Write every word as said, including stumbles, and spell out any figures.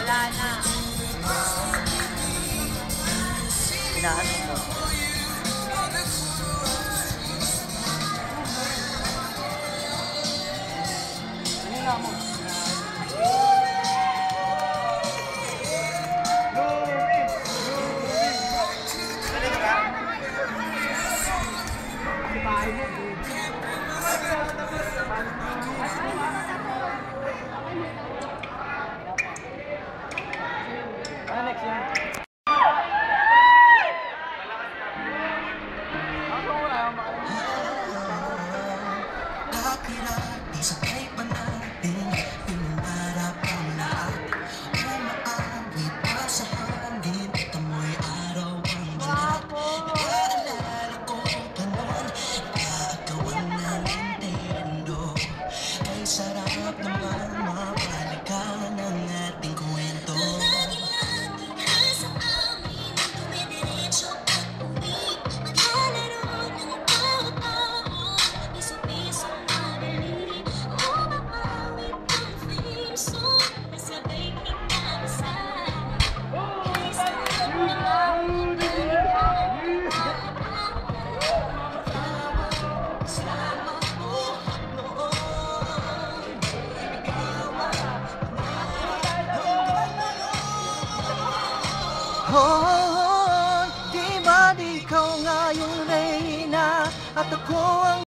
wala na. Inaano mo? Ano nga mo? Ano next yan? Isakay pa natin, pinangarap ang lahat. Umaawit pa sa hangin, at amoy araw ang lahat. Naaalala ko pa noon, nagkagawan ng Nintendo. Ay sarap naman mabalikan ang ating kwento. Oh, di ba ikaw nga yung reyna at ako ang